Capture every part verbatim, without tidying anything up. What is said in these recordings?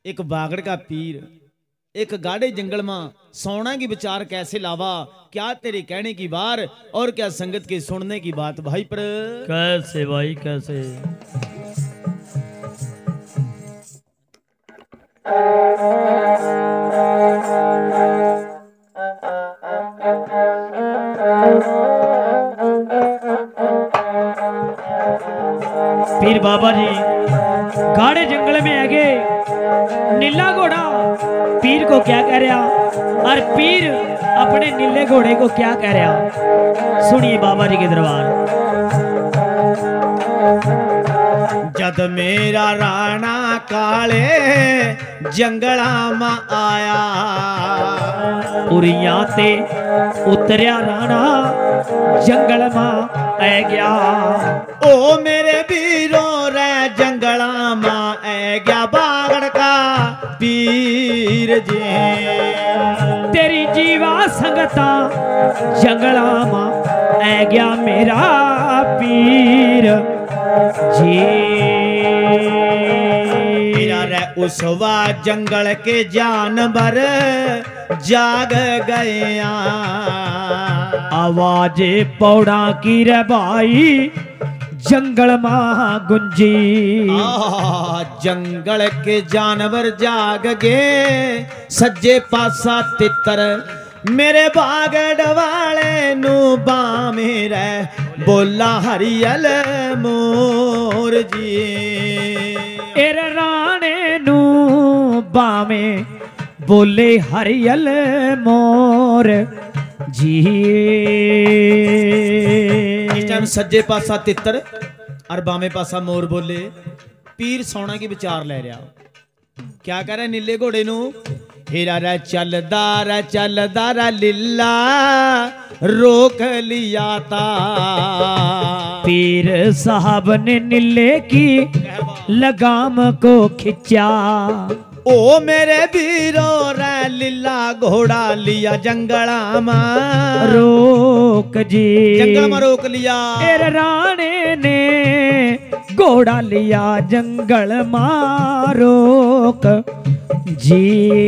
एक बागड़ का पीर एक गाढ़े जंगल में सोना की विचार कैसे लावा, क्या तेरे कहने की बार और क्या संगत के सुनने की बात भाई। पर कैसे भाई कैसे? पीर बाबा जी गाढ़े जंगल में आगे नीला घोड़ा पीर को क्या कह रहा और पीर अपने नीले घोड़े को क्या कह रहा, सुनिए बाबा जी के दरबार। जद मेरा राणा काले जंगला में आया, उरिया ते उतरिया राणा जंगल में आ गया। ओ मेरे वीरों रे जंगला में आ गया बागड़ का पीर जी। तेरी जीवा संगता जंगला में आ गया मेरा पीर जी। मेरा रे उसवा जंगल के जानवर जाग गया, आवाजे पौड़ा की रे भाई जंगल में गुंजी। आ, जंगल के जानवर जाग गए सज्जे पासा तितर, मेरे बागड़ वाले नू बामे रे बोला हरियल मोर जी। एर राणे नू बामे बोले हरियल मोर जी। इस टाइम सज्जे पासा तितर और बामे पासा मोर बोले। पीर सोना की विचार ले रहा, क्या कह रहा नीले घोड़े नू, हीरा रे चलदा रे चलदा रे लीला रोक लिया था। पीर साहब ने नीले की लगाम को खिंचा, ओ मेरे वीरों रे लीला घोड़ा लिया जंगला में रोक जी। जंगल में रोक लिया। एर राणे ने घोड़ा लिया जंगल में रोक जी।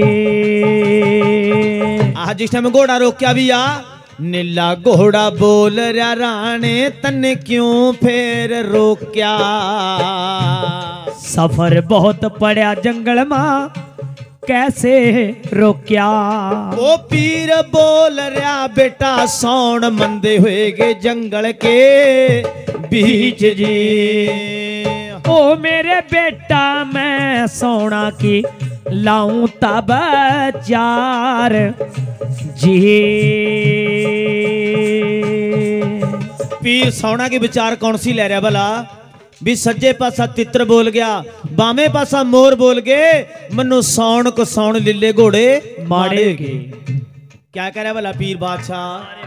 आज जिस टाइम घोड़ा रोक क्या भी आ, नीला घोड़ा बोल रहा राणे तन्ने क्यों फिर रोक्या। सफर बहुत पड़ा जंगल में कैसे रोक्या। ओ पीर बोल रहा बेटा सौण मंदे हुए गे जंगल के बीच जी। ओ मेरे बेटा मैं सोना की लाऊं तब चार जी। पीर सोना के विचार कौन सी ले रहा भला, भी सज्जे पासा तित्र बोल गया बामे पासा मोर बोल गए, मनु सौण को सौण लीले घोड़े माड़े के। क्या कह रहा भला पीर बादशाह।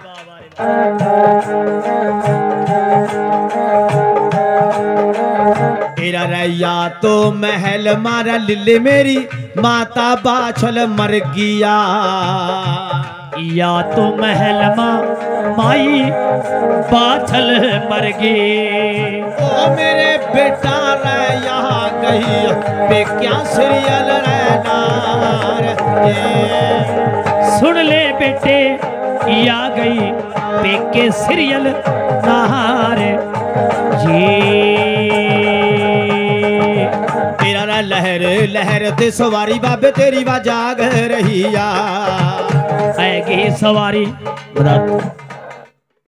तेरा रैया तो महल मारा लिले मेरी माता बाछल मर गया। या तो महल माँ माई बाछल मर गई। ओ मेरे बेटा रे यहाँ गई पे क्या सीरियल रहनार। सुन ले बेटे या गई पे के सीरियल नहार जी। तेरा लहर लहर ते सवारी बाबे तेरी वा जाग रही या। आएगी सवारी बता